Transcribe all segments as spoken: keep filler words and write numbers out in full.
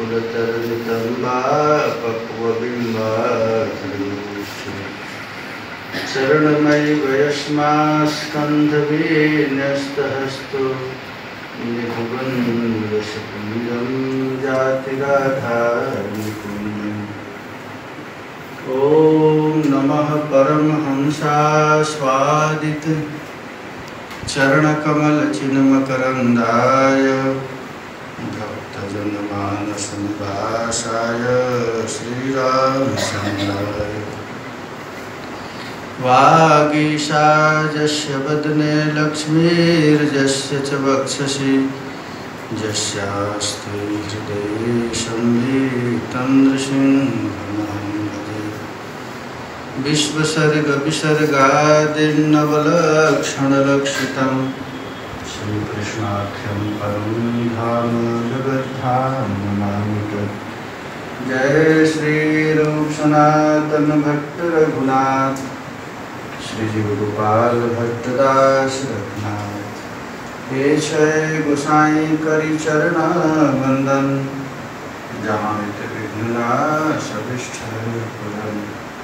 पुरतरनितं वा पक्वबिम्बाधरूषे शरणमयि वयस्मास्कन्धवीन्यस्तहस्तो निभुवन्वशपुञ्जं जातिराधारनिपुण्यम्। ॐ नमः परमहंसास्वादित चरणकमलचिन्मकरन्दाय भक्तजनमानसनिवासाय श्रीरामचन्द्राय। वागीशायस्य वदने लक्ष्मीर्यस्य च वक्षसि यस्यास्ति हृदये संवितं नृसिंहमहं भजे। विश्वसर्गविसर्गादिर्नवलक्षणलक्षितं श्रीकृष्णाख्यं परं धाम जगद्धाम नमामि तत्। जय श्री रूप सनातन भट्ट रघुनाथ श्री जीव गोपाल भट्टदास रघुनाथ। हे छय गोसाई करी चरण वंदन जहाँ विघ्नाश अभिष्टं।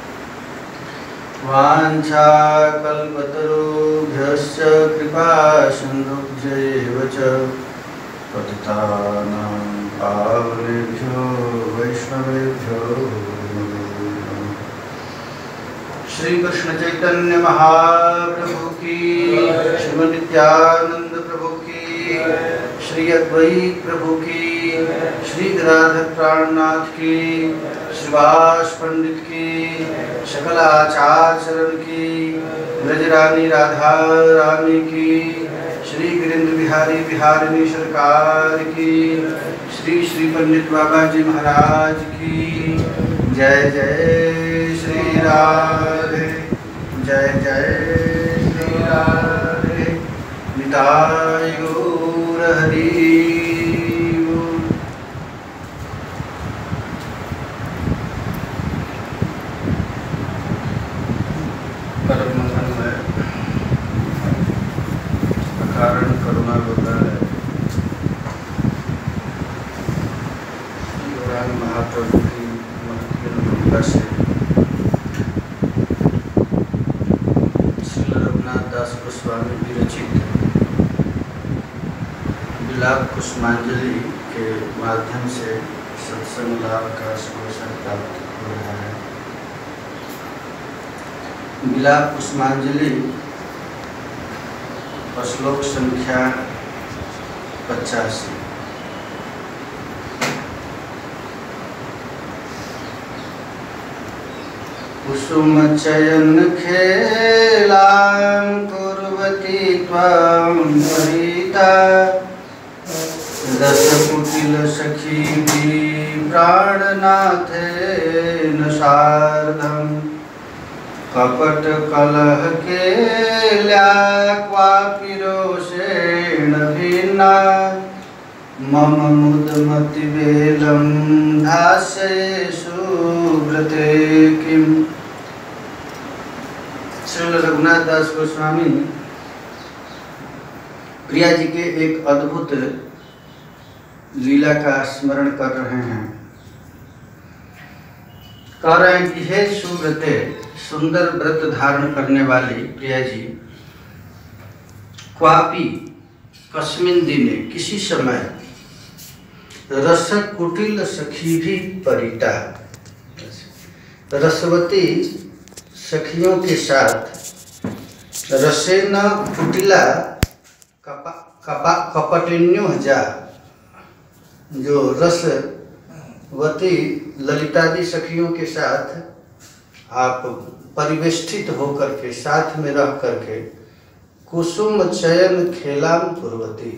वाञ्छाकल्पतरुभ्यश्च कृपा सिन्धुभ्यैव च पतितानां पावनेभ्यो वैष्णवेभ्यो नमो। श्री कृष्ण चैतन्य महाप्रभु की, श्री नित्यानंद प्रभु की, श्री अद्वैत प्रभु की, श्री गिरिधर प्राणनाथ की, श्रीवास पंडित की, सकल आचार्य की, ब्रजरानी राधा रानी की, श्री गिरिंद्र बिहारी बिहारिणी सरकार की, श्री श्री पंडित बाबा जी महाराज की। जय जय श्री राधे, जय जय श्री राधे। निताय गौर हरि। कारण करुणा होता है गौरांग महाप्रभु की महत्वपूर्ण भूमिका से श्री रघुनाथ दास गोस्वामी विरचित विलाप कुसुमांजलि के माध्यम से सत्संग लाभ का अवसर प्राप्त हो रहा है। विलाप कुसुमांजलि श्लोक संख्या पचासी। कुसुम चयन खेलां कुर्वती त्वां परिता रसकुटिल सखी प्राणनाथेन सार्धम्। कपट कलह केल्या क्वापि रोषेण भिन्ना मम मुदमति वेलं धास्येषु व्रते किम्। श्री रघुनाथ दास गोस्वामी प्रिया जी के एक अद्भुत लीला का स्मरण कर रहे हैं। कह रहे हैं कि हे सुव्रते, सुंदर व्रत धारण करने वाली प्रिया जी, क्वापि कस्मिन दिने किसी समय रस कुटिल सखी भी परिता, रसवती सखियों के साथ रसेन कुटिला कपा कपा कपटिन्यो जा, जो रसवती ललितादि सखियों के साथ आप परिवेष्टित होकर के साथ में रह करके कुसुम चयन खेलाम कुर्वती।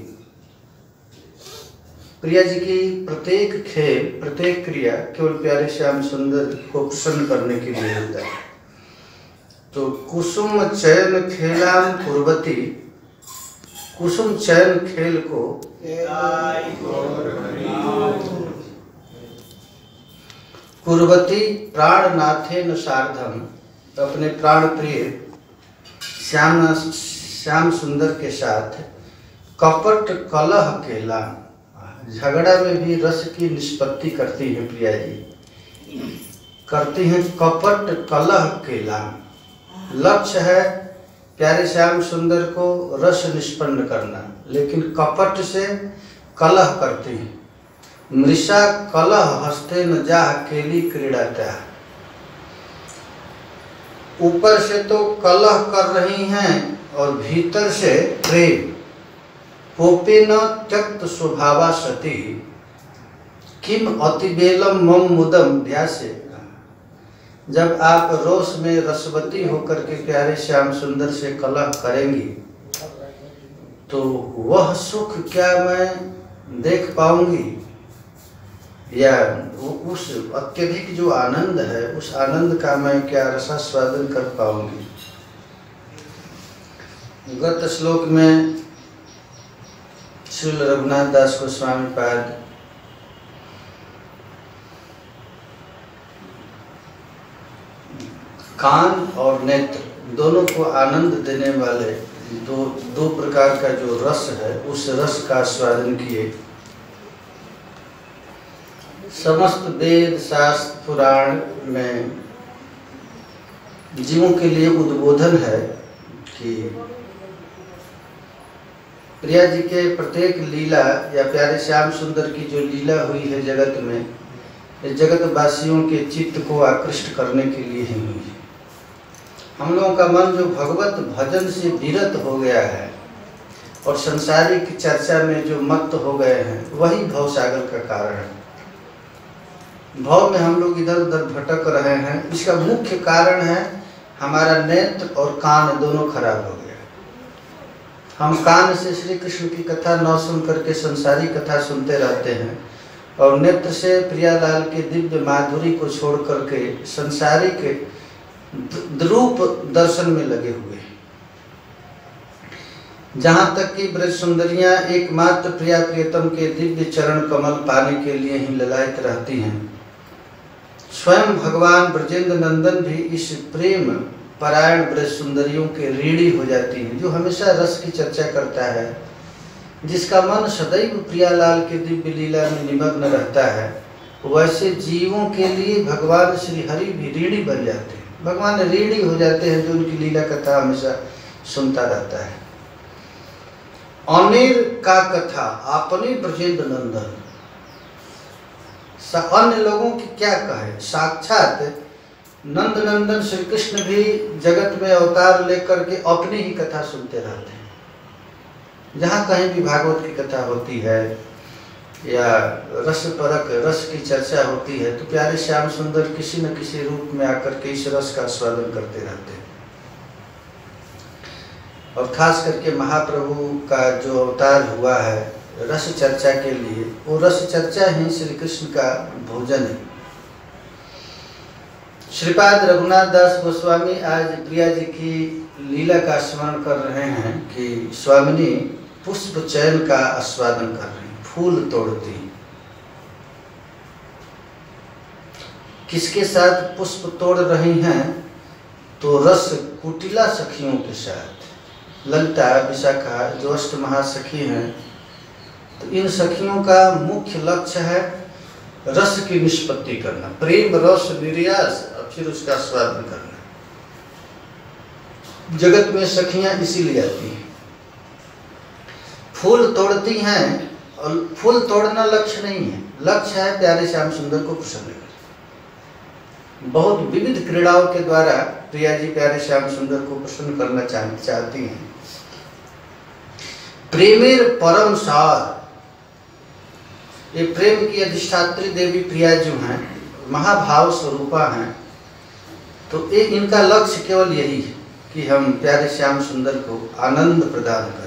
प्रिया जी की प्रत्येक खेल, प्रत्येक क्रिया केवल प्यारे श्याम सुंदर को प्रसन्न करने के लिए होता है। तो कुसुम चयन खेलाम कुर्वती, कुसुम चयन खेल को कुर्वती प्राणनाथेन सार्धम, अपने प्राण प्रिय श्याम श्याम सुंदर के साथ कपट कलह केला, झगड़ा में भी रस की निष्पत्ति करती हैं प्रिया जी, करती हैं कपट कलह के लाम। लक्ष्य है प्यारे श्याम सुंदर को रस निष्पन्न करना, लेकिन कपट से कलह करती हैं। मृषा कलह हस्ते न जा केली क्रीड़ाता। ऊपर से तो कलह कर रही हैं और भीतर से प्रेम। पोपे न त्यक्त स्वभावा सती किम अतिबेलम मम मुदम ध्यासे। जब आप रोष में रसवती होकर के प्यारे श्याम सुंदर से कलह करेंगी तो वह सुख क्या मैं देख पाऊंगी, या उस अत्यधिक जो आनंद है उस आनंद का मैं क्या रसास्वादन कर पाऊंगी। गत श्लोक में श्री रघुनाथ दास गोस्वामी पाद कान और नेत्र दोनों को आनंद देने वाले दो दो प्रकार का जो रस है उस रस का आस्वादन किए। समस्त वेद शास्त्र पुराण में जीवों के लिए उद्बोधन है कि प्रिया जी के प्रत्येक लीला या प्यारे श्याम सुंदर की जो लीला हुई है जगत में, ये जगत वासियों के चित्त को आकृष्ट करने के लिए ही हुई है। हम लोगों का मन जो भगवत भजन से विरत हो गया है और संसारिक चर्चा में जो मत्त हो गए हैं, वही भवसागर का कारण है। भव में हम लोग इधर उधर भटक रहे हैं, इसका मुख्य कारण है हमारा नेत्र और कान दोनों खराब हो गया। हम कान से श्री कृष्ण की कथा न सुन करके संसारी कथा सुनते रहते हैं और नेत्र से प्रियालाल के दिव्य माधुरी को छोड़ करके संसारिक द्रूप दर्शन में लगे हुए हैं। जहाँ तक कि ब्रज सुंदरियाँ एकमात्र प्रिया प्रियतम के दिव्य चरण कमल पाने के लिए ही ललायत रहती हैं, स्वयं भगवान ब्रजेंद्र नंदन भी इस प्रेम परायण ब्रज सुंदरियों के ऋणी हो जाती हैं, जो हमेशा रस की चर्चा करता है, जिसका मन सदैव प्रियालाल के दिव्य लीला में निमग्न रहता है। वैसे जीवों के लिए भगवान श्री हरि भी ऋणी बन जाते हैं, भगवान ऋणी हो जाते हैं, जो उनकी लीला कथा हमेशा सुनता रहता है। अनिर का कथा अपने ब्रजेंद्र नंदन, अन्य लोगों की क्या कहे, साक्षात नंद नंदन श्री कृष्ण भी जगत में अवतार लेकर के अपनी ही कथा सुनते रहते हैं। जहाँ कहीं भी भागवत की कथा होती है या रस परक रस की चर्चा होती है तो प्यारे श्याम सुंदर किसी न किसी रूप में आकर के इस रस का आस्वादन करते रहते हैं। और खास करके महाप्रभु का जो अवतार हुआ है रस चर्चा के लिए, वो रस चर्चा ही श्री कृष्ण का भोजन है। श्रीपाद रघुनाथ दास गोस्वामी आज प्रिया जी की लीला का स्मरण कर रहे हैं कि स्वामिनी पुष्प चयन का आस्वादन कर रही, फूल तोड़ती। किसके साथ पुष्प तोड़ रही हैं? तो रस कुटिला सखियों के साथ। ललिता विशाखा जो अष्ट महासखी हैं, तो इन सखियों का मुख्य लक्ष्य है रस की निष्पत्ति करना, प्रेम रस निर्यास और फिर उसका स्वादन करना। जगत में सखियां इसीलिए आती हैं, फूल तोड़ती हैं। और फूल तोड़ना लक्ष्य नहीं है, लक्ष्य है प्यारे श्याम सुंदर को प्रसन्न करना। बहुत विविध क्रीड़ाओं के द्वारा प्रिया जी प्यारे श्याम सुंदर को प्रसन्न करना चाहती हैं। प्रेमेर परम सार, ये प्रेम की अधिष्ठात्री देवी प्रिया जो हैं, महाभाव स्वरूपा हैं, तो ये इनका लक्ष्य केवल यही है कि हम प्यारे श्याम सुंदर को आनंद प्रदान करें।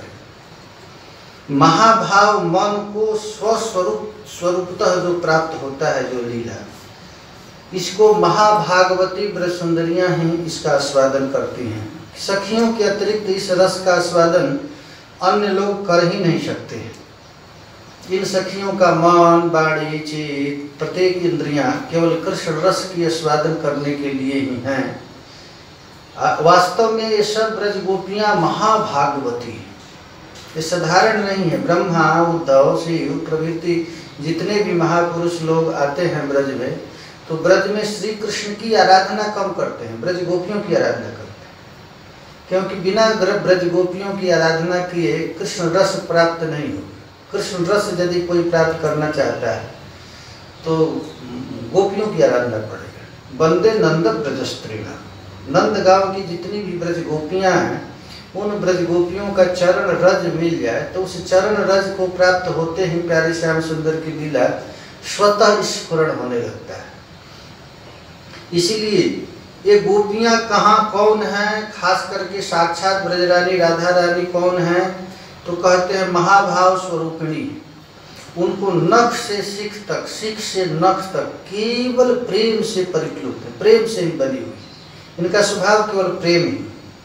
महाभाव मन को स्वस्वरूप स्वरूपतः जो प्राप्त होता है, जो लीला, इसको महाभागवती ब्रज सुंदरियां ही इसका आस्वादन करती हैं। सखियों के अतिरिक्त इस रस का आस्वादन अन्य लोग कर ही नहीं सकते। इन सखियों का मन, वाणी, चित्त, प्रत्येक इंद्रियां केवल कृष्ण रस की आस्वादन करने के लिए ही हैं। वास्तव में ये सब ब्रज गोपियां महाभागवती हैं। ये साधारण नहीं है। ब्रह्मा, उद्धव, शिव प्रभृति जितने भी महापुरुष लोग आते हैं ब्रज में, तो ब्रज में श्री कृष्ण की आराधना कम करते हैं, ब्रज गोपियों की आराधना करते हैं। क्योंकि बिना ब्रज गोपियों की आराधना किए कृष्ण रस प्राप्त नहीं हो। कृष्ण रस यदि कोई प्राप्त करना चाहता है तो गोपियों की आराधना पड़ेगा। वंदे नंद ब्रज स्त्रीणा, नंद गांव की जितनी भी ब्रज गोपियां हैं, उन ब्रज गोपियों का चरण रज मिल जाए तो उस चरण रज को प्राप्त होते ही प्यारे श्याम सुंदर की लीला स्वतः स्फुरण होने लगता है। इसीलिए ये गोपियां कहाँ कौन हैं, खास करके साक्षात ब्रजरानी राधा रानी कौन हैं, तो कहते हैं महाभाव स्वरूपिणी। उनको नख से सिख तक, सिख से नख तक केवल प्रेम से परिप्लुत है, प्रेम से ही बनी हुई। इनका स्वभाव केवल प्रेम ही।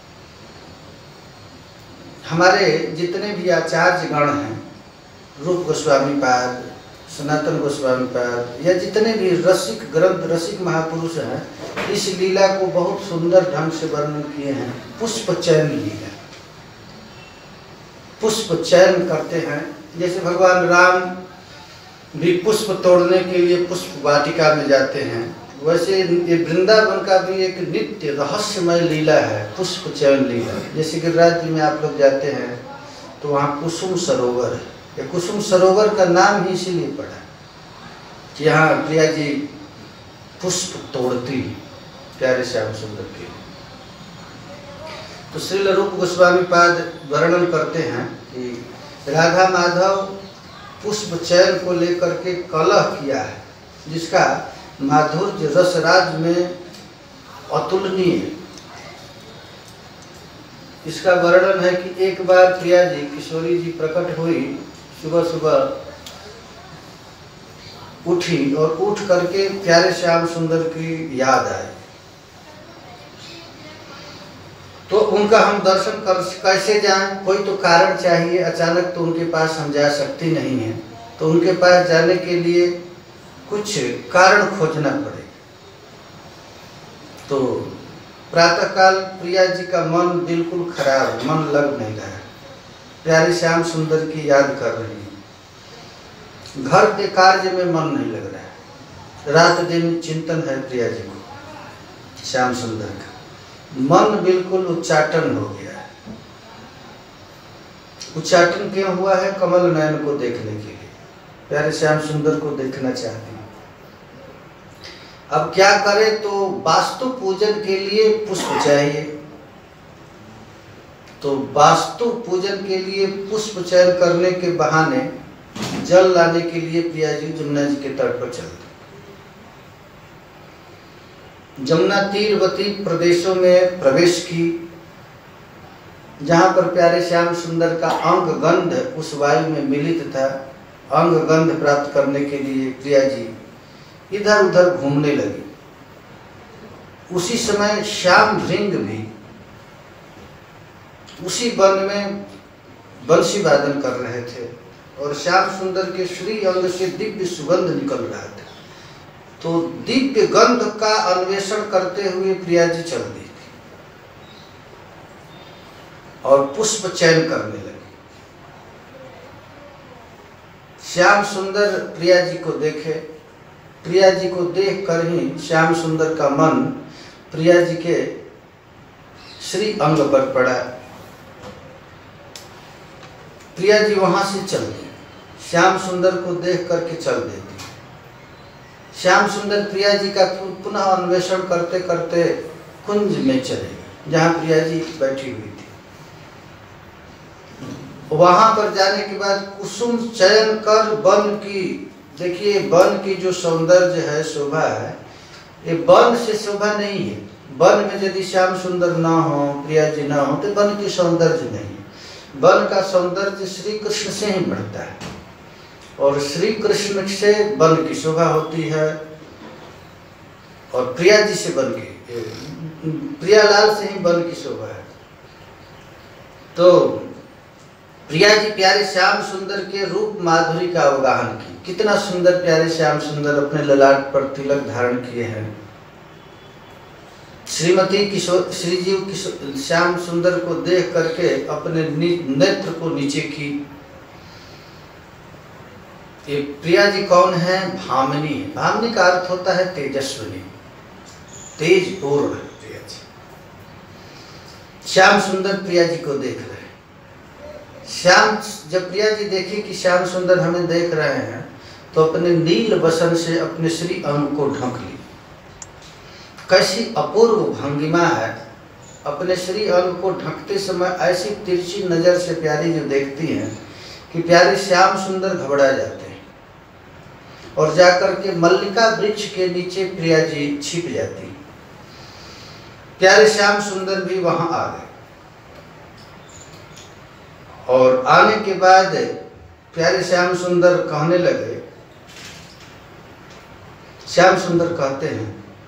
हमारे जितने भी आचार्य गण हैं, रूप गोस्वामी पाद, सनातन गोस्वामी पाद, या जितने भी रसिक ग्रंथ रसिक महापुरुष हैं, इस लीला को बहुत सुंदर ढंग से वर्णन किए हैं। पुष्प चयन लीला, पुष्प चयन करते हैं। जैसे भगवान राम भी पुष्प तोड़ने के लिए पुष्प वाटिका में जाते हैं, वैसे ये वृंदावन का भी एक नित्य रहस्यमय लीला है, पुष्प चयन लीला। जैसे गिरिराज जी में आप लोग जाते हैं तो वहाँ कुसुम सरोवर है। ये कुसुम सरोवर का नाम ही इसीलिए पड़ा कि यहाँ प्रिया जी पुष्प तोड़ती प्यारे श्याम सुंदर के। तो श्रील रूप गोस्वामी पाद वर्णन करते हैं कि राधा माधव पुष्प चयन को लेकर के कलह किया है, जिसका माधुर्य रसराज में अतुलनीय। इसका वर्णन है कि एक बार प्रिया जी किशोरी जी प्रकट हुई, सुबह सुबह उठी और उठ करके प्यारे श्याम सुंदर की याद आई। तो उनका हम दर्शन कर कैसे जाएं, कोई तो कारण चाहिए। अचानक तो उनके पास हम जा सकते नहीं हैं, तो उनके पास जाने के लिए कुछ कारण खोजना पड़े। तो प्रातःकाल प्रिया जी का मन बिल्कुल खराब, मन लग नहीं रहा है, प्यारे श्याम सुंदर की याद कर रही है, घर के कार्य में मन नहीं लग रहा है, रात दिन चिंतन है प्रिया जी को, श्याम सुंदर का मन बिल्कुल उच्चाटन हो गया है। उच्चाटन क्यों हुआ है? कमल नयन को देखने के लिए, प्यारे श्याम सुंदर को देखना चाहती हूँ। अब क्या करे? तो वास्तु पूजन के लिए पुष्प चाहिए, तो वास्तु पूजन के लिए पुष्प चयन करने के बहाने जल लाने के लिए प्रिया जी जमुना जी के तट पर चलते। जमुना तीरवर्ती प्रदेशों में प्रवेश की, जहाँ पर प्यारे श्याम सुंदर का अंग गंध उस वायु में मिलित था। अंग गंध प्राप्त करने के लिए प्रिया जी इधर उधर घूमने लगी। उसी समय श्याम भृंग भी उसी वन में बंसी वादन कर रहे थे और श्याम सुंदर के श्री अंग से दिव्य सुगंध निकल रहा था। तो दिव्य गंध का अन्वेषण करते हुए प्रिया जी चल दी और पुष्प चयन करने लगी। श्याम सुंदर प्रिया जी को देखे, प्रिया जी को देख कर ही श्याम सुंदर का मन प्रिया जी के श्री अंग पर पड़ा। प्रिया जी वहां से चल दी, श्याम सुंदर को देख करके चल देती। श्याम सुंदर प्रिया जी का पुनः अन्वेषण करते करते कुंज में चले जहाँ प्रिया जी बैठी हुई थी। वहां पर जाने के बाद कुसुम चयन कर वन की, देखिए वन की जो सौंदर्य है, शोभा है, ये वन से शोभा नहीं है। वन में यदि श्याम सुंदर ना हो, प्रिया जी ना हो, तो वन की सौंदर्य नहीं है। वन का सौंदर्य श्री कृष्ण से ही बढ़ता है और श्री कृष्ण से वन की शोभा होती है और प्रिया जी से वन की, प्रियालाल से ही वन की शोभा है। तो प्रिया जी प्यारे श्याम सुंदर के रूप माधुरी का अवगाहन की। कितना सुंदर प्यारे श्याम सुंदर अपने ललाट पर तिलक धारण किए हैं, श्रीमती किशोर श्रीजीव किशोर श्याम सुंदर को देख करके अपने नेत्र को नीचे की। ये प्रिया जी कौन है? भामिनी। भामिनी का अर्थ होता है तेजस्विनी, तेज पूर्ण प्रिया जी। श्याम सुंदर प्रिया जी को देख रहे हैं। श्याम जब प्रिया जी देखी कि श्याम सुंदर हमें देख रहे हैं तो अपने नील वसन से अपने श्री अंग को ढक ली। कैसी अपूर्व भंगिमा है! अपने श्री अंग को ढकते समय ऐसी तिरछी नजर से प्यारी जो देखती हैं कि प्यारे श्याम सुंदर घबरा जाते हैं और जाकर के मल्लिका वृक्ष के नीचे प्रिया जी छिप जाती। प्यारे श्याम सुंदर भी वहां आ गए और आने के बाद प्यारे श्याम सुंदर कहने लगे। श्याम सुंदर कहते हैं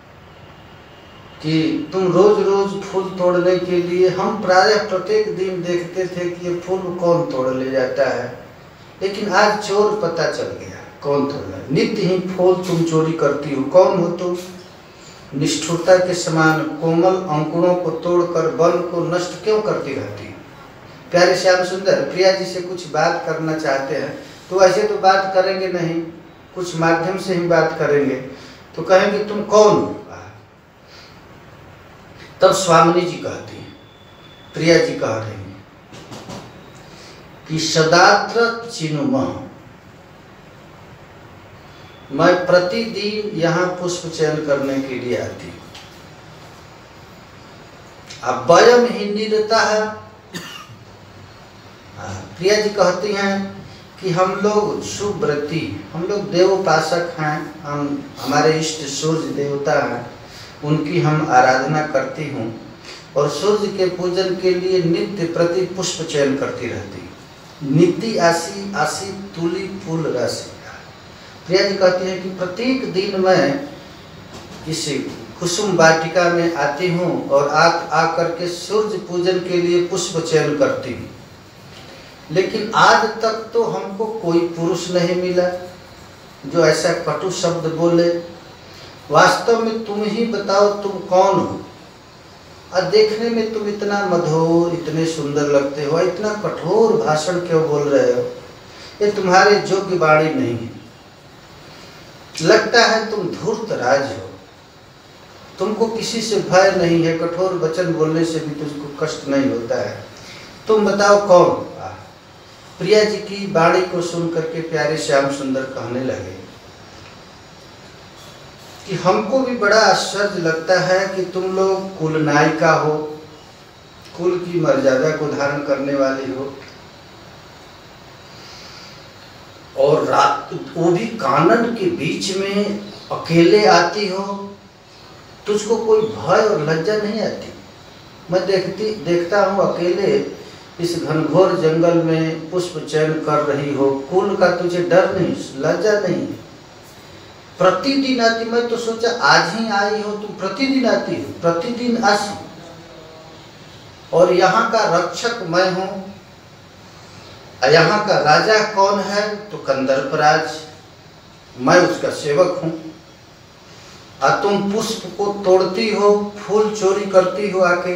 कि तुम रोज रोज फूल तोड़ने के लिए, हम प्रायः प्रत्येक दिन देखते थे कि ये फूल कौन तोड़ ले जाता है, लेकिन आज चोर पता चल गया कौन तोड़ रहा है। नित्य ही फूल तुम चोरी करती हो, कौन हो तुम? निष्ठुरता के समान कोमल अंकुरों को तोड़कर वन को नष्ट क्यों करती रहती? प्यारे श्याम सुंदर प्रिया जी से कुछ बात करना चाहते हैं तो ऐसे तो बात करेंगे नहीं, कुछ माध्यम से ही बात करेंगे। तो कहेंगे तुम कौन हो? तब स्वामिनी जी कहती हैं, प्रिया जी कह रही हैं कि सदात्र चिनुमः, मैं प्रतिदिन यहाँ पुष्प चयन करने के लिए आती हूँ। अब वयम ही निरता है। प्रिया जी कहती हैं कि हम लोग सुव्रती, हम लोग देवोपासक हैं, हम हमारे इष्ट सूर्य देवता हैं, उनकी हम आराधना करती हूँ और सूर्य के पूजन के लिए नित्य प्रति पुष्प चयन करती रहती। नित्य आसी आसी तुली फूल राशि। प्रिया जी कहती है कि प्रत्येक दिन मैं इस कुसुम वाटिका में आती हूँ और आ आकर के सूर्य पूजन के लिए पुष्प चयन करती हूँ, लेकिन आज तक तो हमको कोई पुरुष नहीं मिला जो ऐसा कटु शब्द बोले। वास्तव में तुम ही बताओ तुम कौन हो? और देखने में तुम इतना मधुर, इतने सुंदर लगते हो, इतना कठोर भाषण क्यों बोल रहे हो? ये तुम्हारे योग्य वाणी नहीं है। लगता है तुम धूर्त राज हो, तुमको किसी से भय नहीं है, कठोर वचन बोलने से भी तुझको कष्ट नहीं होता है। तुम बताओ कौन? प्रिया जी की वाणी को सुन करके प्यारे श्याम सुंदर कहने लगे कि हमको भी बड़ा आश्चर्य लगता है कि तुम लोग कुल नायिका हो, कुल की मर्यादा को धारण करने वाली हो, और रात वो भी कानन के बीच में अकेले आती हो। तुझको कोई भय और लज्जा नहीं आती? मैं देखती देखता हूँ अकेले इस घनघोर जंगल में पुष्प चयन कर रही हो, कुल का तुझे डर नहीं, लज्जा नहीं? प्रतिदिन आती, मैं तो सोचा आज ही आई हो, तुम प्रतिदिन आती हो, प्रतिदिन आसी। और यहाँ का रक्षक मैं हूँ। यहाँ का राजा कौन है? तो कंदर्पराज, मैं उसका सेवक हूँ। और तुम पुष्प को तोड़ती हो, फूल चोरी करती हो आके।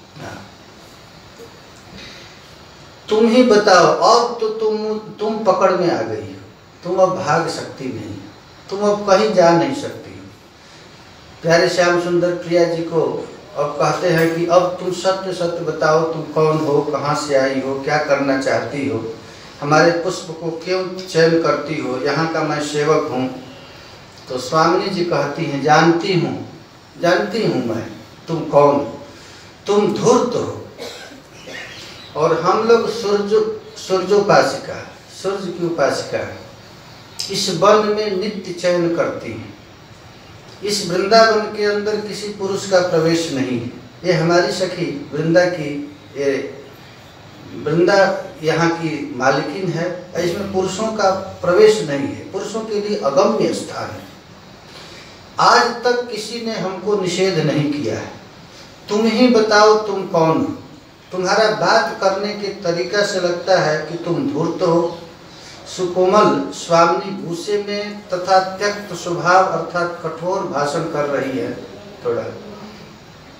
तुम ही बताओ, अब तो तुम तुम पकड़ में आ गई हो, तुम अब भाग सकती नहीं, तुम अब कहीं जा नहीं सकती। प्यारे श्याम सुंदर प्रिया जी को अब कहते हैं कि अब तुम सत्य सत्य बताओ, तुम कौन हो, कहाँ से आई हो, क्या करना चाहती हो, हमारे पुष्प को क्यों चयन करती हो, यहाँ का मैं सेवक हूँ। तो स्वामिनी जी कहती हैं, जानती हूँ जानती हूँ मैं तुम कौन हो, तुम धूर्त हो और हम लोग सूर्य सूर्योपासिका, सूर्य की उपासिका इस वन में नित्य चयन करती हैं। इस वृंदावन के अंदर किसी पुरुष का प्रवेश नहीं है। ये हमारी सखी वृंदा की, ये वृंदा यहाँ की मालिकिन है, इसमें पुरुषों का प्रवेश नहीं है, पुरुषों के लिए अगम्य स्थान है। आज तक किसी ने हमको निषेध नहीं किया है। तुम ही बताओ तुम कौन हो? तुम्हारा बात करने के तरीका से लगता है कि तुम धूर्त हो। सुकोमल स्वामिनी भूसे में तथा त्यक्त स्वभाव अर्थात कठोर भाषण कर रही है। थोड़ा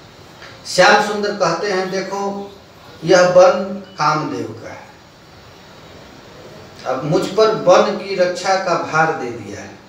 श्याम सुंदर कहते हैं देखो यह वन कामदेव का है, अब मुझ पर वन की रक्षा का भार दे दिया है।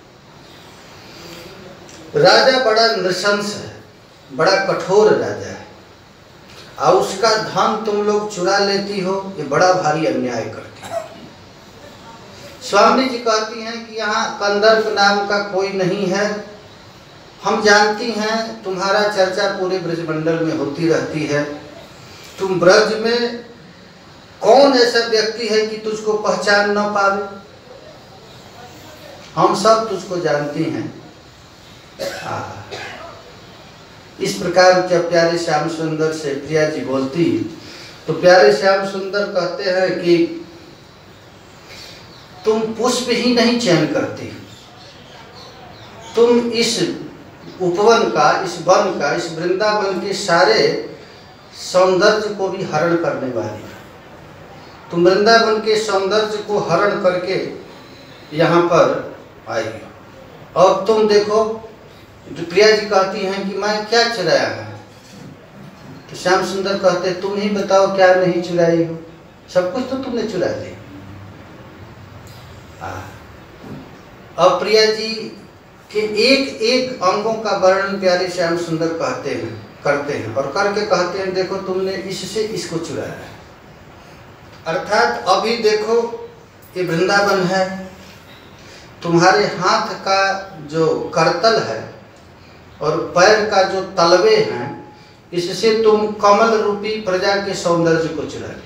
राजा बड़ा नृशंस है, बड़ा कठोर राजा है, और उसका धन तुम लोग चुरा लेती हो, ये बड़ा भारी अन्याय करती है। स्वामी जी कहती हैं कि यहाँ कंदर्प नाम का कोई नहीं है, हम जानती हैं तुम्हारा चर्चा पूरे ब्रजमंडल में होती रहती है, तुम ब्रज में कौन ऐसा व्यक्ति है कि तुझको पहचान न पावे, हम सब तुझको जानती हैं। इस प्रकार जब प्यारे श्याम सुंदर से प्रिया जी बोलती तो प्यारे श्याम सुंदर कहते हैं कि तुम पुष्प ही नहीं चयन करती, तुम इस उपवन का, इस वन का, इस वृंदावन के सारे सौंदर्य को भी हरण करने वाली है। तुम वृंदावन के सौंदर्य को हरण करके यहाँ पर आई हो। और तुम देखो, तो प्रिया जी कहती हैं कि मैं क्या चुराया है, तो श्याम सुंदर कहते तुम ही बताओ क्या नहीं चुराई हो, सब कुछ तो तुमने चुरा लिया। और प्रिया जी के एक एक अंगों का वर्णन प्यारे श्याम सुंदर कहते हैं, करते हैं और करके कहते हैं देखो तुमने इससे इसको चुराया है। अर्थात अभी देखो ये वृंदावन है, तुम्हारे हाथ का जो करतल है और पैर का जो तलवे हैं, इससे तुम कमल रूपी प्रजा के सौंदर्य को चुरा लिए।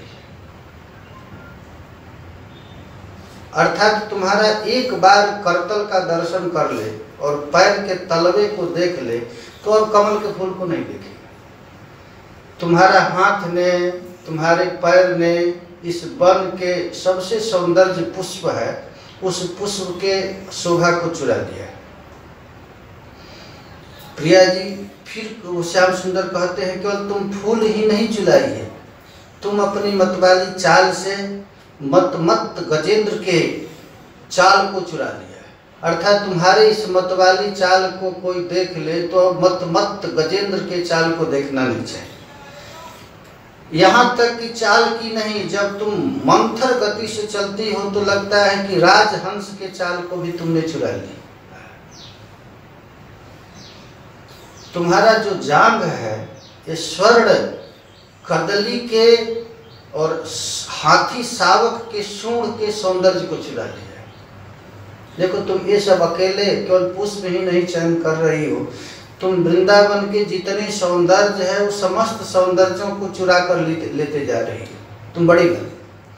अर्थात तुम्हारा एक बार करतल का दर्शन कर ले और पैर के तलवे को देख ले तो अब कमल के फूल को नहीं देखेगा। तुम्हारा हाथ ने, तुम्हारे पैर ने इस वन के सबसे सौंदर्य पुष्प है, उस पुष्प के शोभा को चुरा लिया। प्रिया जी फिर श्याम सुंदर कहते हैं केवल तुम फूल ही नहीं चुराई है, तुम अपनी मतवाली चाल से मत मत गजेंद्र के चाल को चुरा लिया है। अर्थात तुम्हारे इस मतवाली चाल को कोई देख ले तो मत मत गजेंद्र के चाल को देखना नहीं चाहिए। यहाँ तक कि चाल की नहीं, जब तुम मंथर गति से चलती हो तो लगता है कि राजहंस के चाल को भी तुमने चुरा लिया। तुम्हारा जो जांघ है ये स्वर्ण कदली के और हाथी शावक के सूंड के सौंदर्य को चुरा लिया है। देखो तुम ये सब अकेले केवल पुष्प ही नहीं चयन कर रही हो, तुम वृंदावन के जितने सौंदर्य है वो समस्त सौंदर्यों को चुरा कर लेते, लेते जा रही हो। तुम बड़ी गल,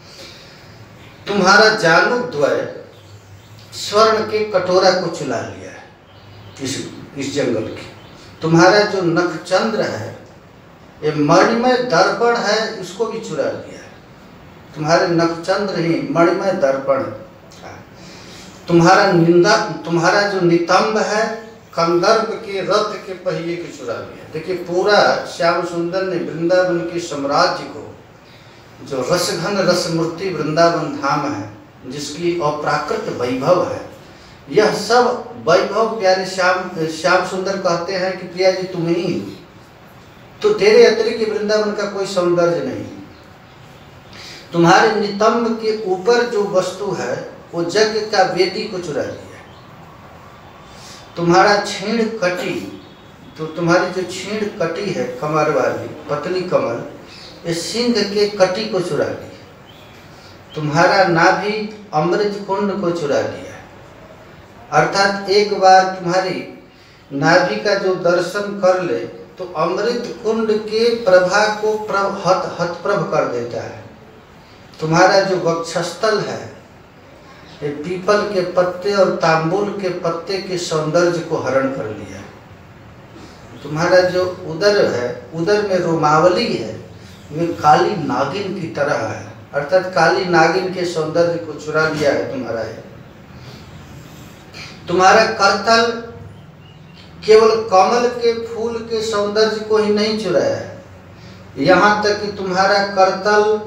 तुम्हारा जानु द्वय स्वर्ण के कटोरा को चुरा लिया है इस इस जंगल की। तुम्हारा जो नखचंद्र है ये मणिमय दर्पण है, उसको भी चुरा लिया है। तुम्हारे नखचंद्र ही मणिमय दर्पण है। तुम्हारा निंदा, तुम्हारा जो नितंब है कंदर्प के रथ के पहिए को चुरा लिया। देखिए पूरा श्याम सुंदर ने वृंदावन के साम्राज्य को, जो रसघन रसमूर्ति वृंदावन धाम है, जिसकी अप्राकृत वैभव है, यह सब वैभव प्यारे श्याम श्याम सुंदर कहते हैं कि प्रिया जी तुम ही, तो तेरे अतिरिक्त वृंदावन का कोई सौंदर्य नहीं। तुम्हारे नितंब के ऊपर जो वस्तु है वो यज्ञ का वेदी को चुरा लिया। तुम्हारा छीण कटी, तो तुम्हारी जो छीण कटी है कमर वाली पतली कमल, ये सिंह के कटी को चुरा लिया। तुम्हारा नाभि अमृत कुंड को चुरा लिया। अर्थात एक बार तुम्हारी नाभि का जो दर्शन कर ले तो अमृत कुंड के प्रभा को प्रभ हत हतप्रभ कर देता है। तुम्हारा जो वक्षस्थल है ये पीपल के पत्ते और तांबुल के पत्ते के सौंदर्य को हरण कर लिया। तुम्हारा जो उदर है, उदर में रोमावली है, वे काली नागिन की तरह है। अर्थात काली नागिन के सौंदर्य को चुरा लिया है तुम्हारा है। तुम्हारा करतल केवल कमल के फूल के सौंदर्य को ही नहीं चुराया है, यहाँ तक कि तुम्हारा करतल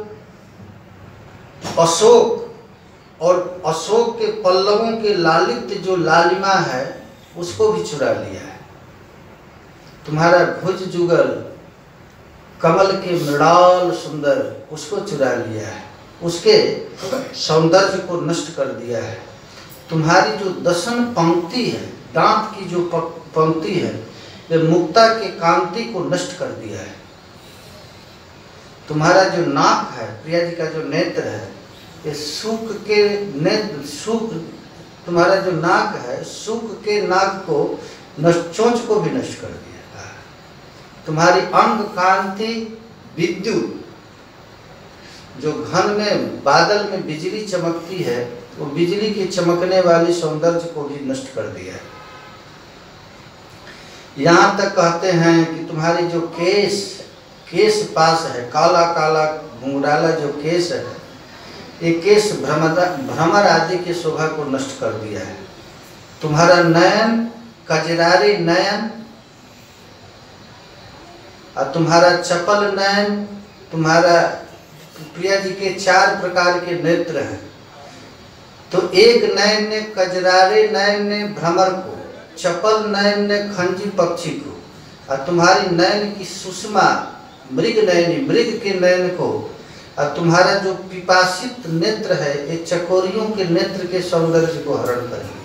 अशोक और अशोक के पल्लवों के लालित्य जो लालिमा है उसको भी चुरा लिया है। तुम्हारा भुज जुगल कमल के मृणाल सुंदर उसको चुरा लिया है, उसके सौंदर्य को नष्ट कर दिया है। तुम्हारी जो दसन पंक्ति है, दांत की जो पंक्ति है, वे मुक्ता के कांति को नष्ट कर दिया है। तुम्हारा जो नाक है, प्रिया जी का जो नेत्र है, ये सुख के नेत्र सुख तुम्हारा जो नाक है, सुख के नाक को नष्ट, चोंच को भी नष्ट कर दिया। तुम्हारी अंग कांति विद्युत, जो घन में बादल में बिजली चमकती है, वो बिजली की चमकने वाली सौंदर्य को भी नष्ट कर दिया है। यहाँ तक कहते हैं कि तुम्हारी जो केस केस पास है, काला काला घुंघराला जो केस है, ये केस भ्रमर भ्रमर आदि की शोभा को नष्ट कर दिया है। तुम्हारा नयन कजरारी नयन और तुम्हारा चपल नयन, तुम्हारा प्रिया जी के चार प्रकार के नेत्र हैं। तो एक नयन ने कजरारे नयन ने भ्रमर को, चपल नयन ने खंजी पक्षी को, और तुम्हारी नयन की सुषमा मृग नयनी मृग के नयन को, और तुम्हारा जो पिपासित नेत्र है, ये चकोरियों के नेत्र के सौंदर्य को हरण कर लिया।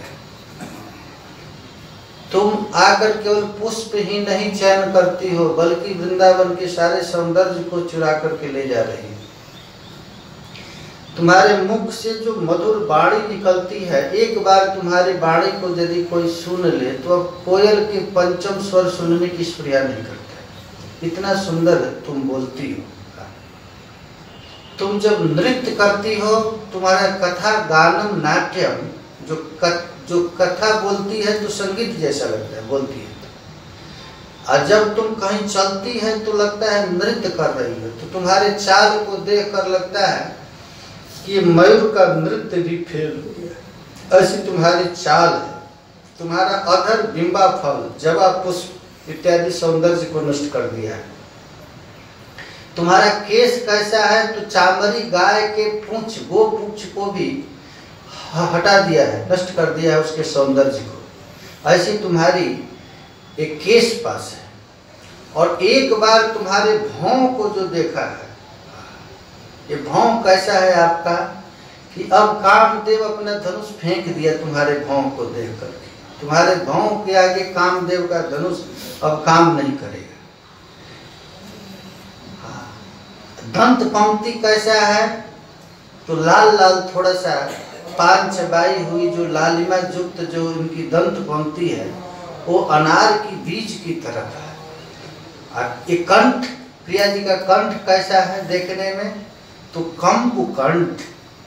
तुम आकर केवल पुष्प ही नहीं चयन करती हो, बल्कि वृंदावन के सारे सौंदर्य को चुरा करके ले जा रही हो। तुम्हारे मुख से जो मधुर वाणी निकलती है, एक बार तुम्हारी वाणी को यदि कोई सुन ले तो अब कोयल के पंचम स्वर सुनने की स्प्रिया नहीं करता। इतना सुंदर तुम बोलती हो। तुम जब नृत्य करती हो, तुम्हारा कथा गानम नाट्यम, जो कथ, जो कथा बोलती है तो संगीत जैसा लगता है, बोलती है। और जब तुम कहीं चलती है तो लगता है नृत्य कर रही है। तो तुम्हारे चाल को देख कर लगता है कि मयूर का नृत्य भी फेल हो गया, ऐसी तुम्हारी चाल है। तुम्हारा अधर बिंबा फल, जवा पुष्प इत्यादि सौंदर्य को नष्ट कर दिया है। तुम्हारा केस कैसा है, तो चामरी गाय के पूंछ गो पूंछ को भी हटा दिया है, नष्ट कर दिया है उसके सौंदर्य को। ऐसी तुम्हारी एक केस पास है। और एक बार तुम्हारे भौं को जो देखा है, ये भौं कैसा है आपका, कि अब कामदेव अपना धनुष फेंक दिया तुम्हारे भौं को देख करके। तुम्हारे भौं के आगे कामदेव का धनुष अब काम नहीं करेगा। हाँ। दंत पंक्ति कैसा है, तो लाल लाल थोड़ा सा पान चबाई हुई जो लालिमा युक्त जो इनकी दंत पंक्ति है, वो अनार की बीज की तरह है। और ये कंठ, प्रिया जी का कंठ कैसा है देखने में, तो कंबु कंठ,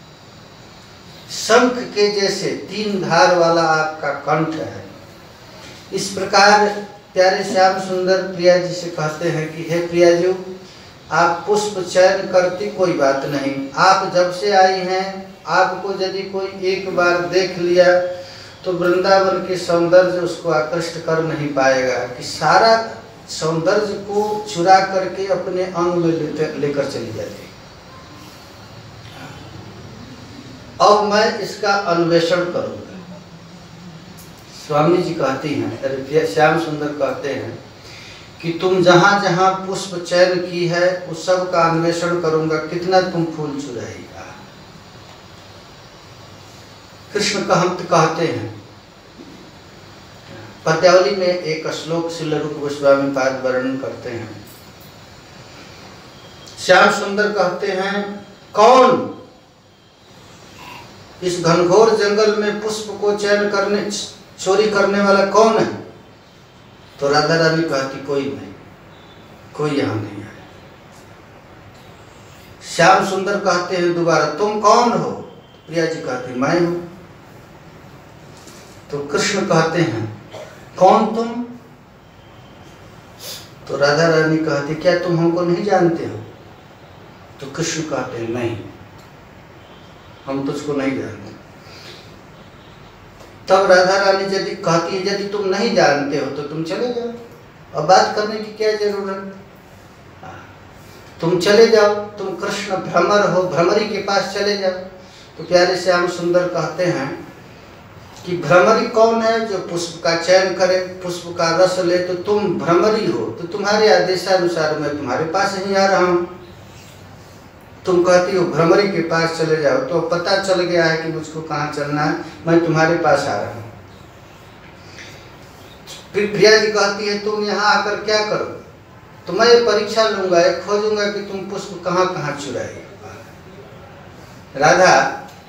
शंख के जैसे तीन धार वाला आपका कंठ है। इस प्रकार प्यारे श्याम सुंदर प्रिया जी से कहते हैं कि हे प्रिया जी, आप पुष्प चयन करती कोई बात नहीं, आप जब से आई हैं, आपको यदि कोई एक बार देख लिया तो वृंदावन के सौंदर्य उसको आकृष्ट कर नहीं पाएगा, कि सारा सौंदर्य को चुरा करके अपने अंग में लेकर चली जाती। अब मैं इसका अन्वेषण करूंगा। स्वामी जी कहती हैं, श्याम सुंदर कहते हैं कि तुम जहां जहां पुष्प चयन की है उस सब का अन्वेषण करूंगा, कितना तुम फूल चुराएगा। कृष्ण कहत कहते हैं, पद्यावली में एक श्लोक श्रील रूप गोस्वामी पाद वर्णन करते हैं। श्याम सुंदर कहते हैं, कौन इस घनघोर जंगल में पुष्प को चयन करने चोरी करने वाला कौन है? तो राधा रानी कहती, कोई नहीं, कोई यहाँ नहीं है। श्याम सुंदर कहते हैं दोबारा, तुम कौन हो? प्रिया जी कहती, मैं हूं। तो कृष्ण कहते हैं, कौन तुम? तो राधा रानी कहती, क्या तुम हमको नहीं जानते हो? तो कृष्ण कहते हैं, नहीं, हम तुझको नहीं जानते। तब राधा रानी यदि कहती है, यदि तुम नहीं जानते हो तो तुम चले जाओ, अब बात करने की क्या जरूरत, तुम चले जाओ, तुम कृष्ण भ्रमर हो, भ्रमरी के पास चले जाओ। तो प्यारे श्याम सुंदर कहते हैं कि भ्रमरी कौन है जो पुष्प का चयन करे, पुष्प का रस ले, तो तुम भ्रमरी हो, तो तुम्हारे आदेशानुसार मैं तुम्हारे पास ही आ रहा हूँ। तुम कहती हो भ्रमरी के पास चले जाओ, तो पता चल गया है कि मुझको कहाँ चलना है, मैं तुम्हारे पास आ रहा हूँ। फिर प्रिया जी कहती है तुम यहाँ आकर क्या करो, तो मैं ये परीक्षा लूंगा, ये खोजूंगा कि तुम पुष्प कहाँ कहाँ चुराई। राधा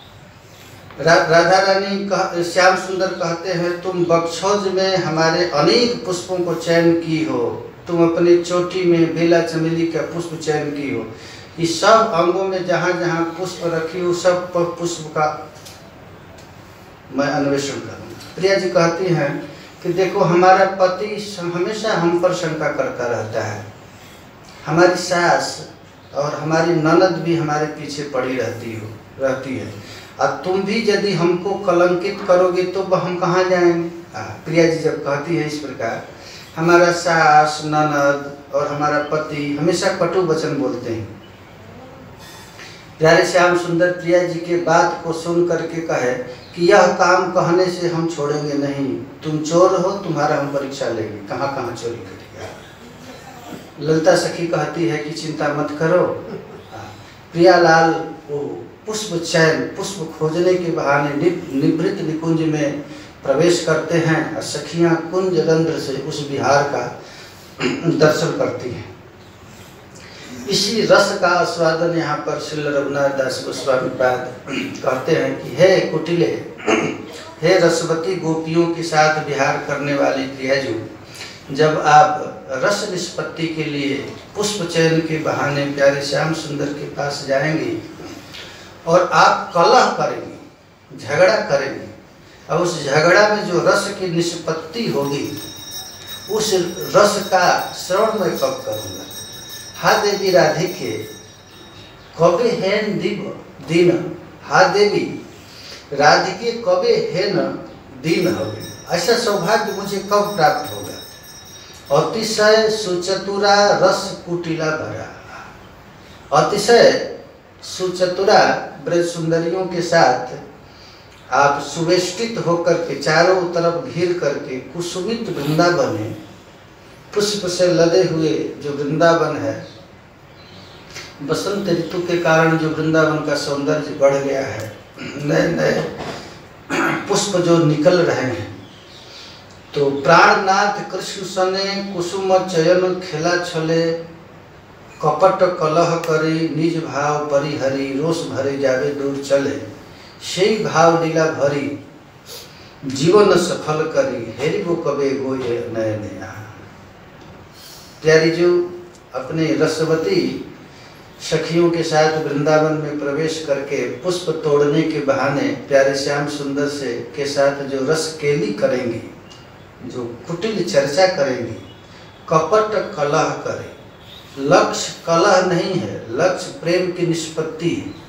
रा, राधा रानी कह, श्याम सुंदर कहते हैं तुम बक्षौज में हमारे अनेक पुष्पों को चयन की हो, तुम अपनी चोटी में बेला चमेली का पुष्प चयन की हो, इस सब अंगों में जहाँ जहाँ पुष्प रखी हो सब पुष्प का मैं अन्वेषण करूँगा। प्रिया जी कहती हैं कि देखो हमारा पति हमेशा हम पर शंका करता रहता है, हमारी सास और हमारी ननद भी हमारे पीछे पड़ी रहती हो रहती है, और तुम भी यदि हमको कलंकित करोगे तो हम कहाँ जाएंगे। प्रिया जी जब कहती है इस प्रकार, हमारा सास ननद और हमारा पति हमेशा कटु वचन बोलते हैं। प्यारे श्याम सुंदर प्रिया जी के बात को सुन करके कहे कि यह काम कहने से हम छोड़ेंगे नहीं, तुम चोर हो, तुम्हारा हम परीक्षा लेंगे, कहाँ कहाँ चोरी करेगा। ललिता सखी कहती है कि चिंता मत करो। प्रियालाल वो पुष्प चयन पुष्प खोजने के बहाने निवृत्त निकुंज में प्रवेश करते हैं और सखियां कुंज रंध्र से उस विहार का दर्शन करती हैं। इसी रस का आस्वादन यहाँ पर श्री रघुनाथ दास गोस्वामी पाद कहते हैं कि हे कुटिले, हे रसवती गोपियों के साथ विहार करने वाली प्रियाजू, जब आप रस निष्पत्ति के लिए पुष्प चयन के बहाने प्यारे श्याम सुंदर के पास जाएंगे और आप कलह करेंगे, झगड़ा करेंगे, और उस झगड़ा में जो रस की निष्पत्ति होगी उस रस का श्रवण मैं कब करूँगा। हा देवी राधिके कबे हेन दिव दिन, हा देवी राधिके कबे हेन दिन होगी, ऐसा सौभाग्य मुझे कब प्राप्त होगा। अतिशय सुचतुरा रस कुटिला भरा, अतिशय सुचतुरा ब्रज सुंदरियों के साथ आप सुवेष्टित होकर के चारों तरफ घिर करके कुसुमित वृंदावन है, पुष्प से लदे हुए जो वृंदावन है, बसंत ऋतु के कारण जो वृंदावन का सौंदर्य बढ़ गया है, नए नए पुष्प जो निकल रहे हैं, तो प्राणनाथ कृष्ण सने कुसुम चयन खेला छले, कपट कलह करी निज भाव परिहरी, रोष भरे जावे दूर चले, सेई भाव लीला भरी जीवन सफल करी, हेरी वो कबे गोये नए नया। प्यारी जो अपने रसवती सखियों के साथ वृंदावन में प्रवेश करके पुष्प तोड़ने के बहाने प्यारे श्याम सुंदर से के साथ जो रस केली करेंगी, जो कुटिल चर्चा करेंगी, कपट कलह करे, लक्ष्य कलह नहीं है, लक्ष्य प्रेम की निष्पत्ति है।